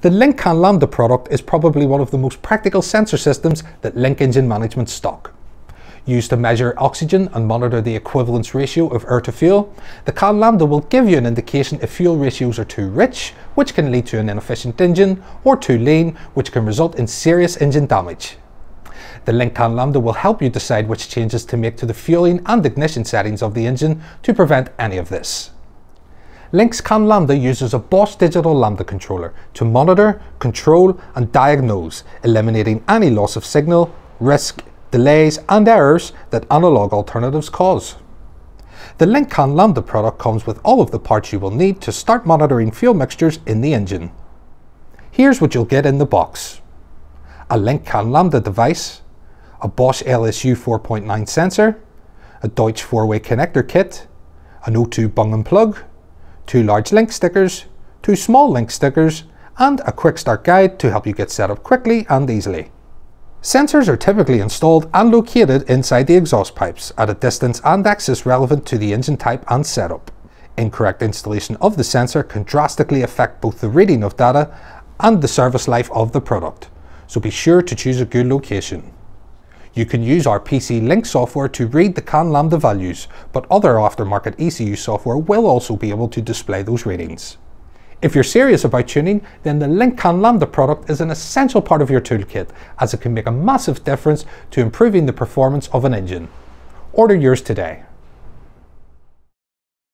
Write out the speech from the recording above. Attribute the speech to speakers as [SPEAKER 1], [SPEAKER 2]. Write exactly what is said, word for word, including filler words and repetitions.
[SPEAKER 1] The Link CAN Lambda product is probably one of the most practical sensor systems that Link Engine Management stock. Used to measure oxygen and monitor the equivalence ratio of air to fuel, the CAN Lambda will give you an indication if fuel ratios are too rich, which can lead to an inefficient engine, or too lean, which can result in serious engine damage. The Link CAN Lambda will help you decide which changes to make to the fueling and ignition settings of the engine to prevent any of this. Link's CAN Lambda uses a Bosch digital Lambda controller to monitor, control and diagnose, eliminating any loss of signal, risk, delays and errors that analog alternatives cause. The Link CAN Lambda product comes with all of the parts you will need to start monitoring fuel mixtures in the engine. Here's what you'll get in the box: a Link CAN Lambda device, a Bosch L S U four point nine sensor, a Deutsch four-way connector kit, an O two bung and plug, two large Link stickers, two small Link stickers, and a quick start guide to help you get set up quickly and easily. Sensors are typically installed and located inside the exhaust pipes at a distance and axis relevant to the engine type and setup. Incorrect installation of the sensor can drastically affect both the reading of data and the service life of the product, so be sure to choose a good location. You can use our P C Link software to read the CAN Lambda values, but other aftermarket E C U software will also be able to display those readings. If you're serious about tuning, then the Link CAN Lambda product is an essential part of your toolkit, as it can make a massive difference to improving the performance of an engine. Order yours today.